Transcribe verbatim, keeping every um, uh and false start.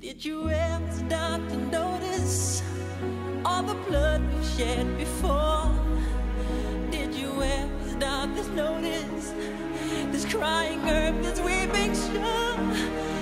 Did you ever stop to notice all the blood we've shed before? Did you ever stop to notice this crying earth, this weeping shore?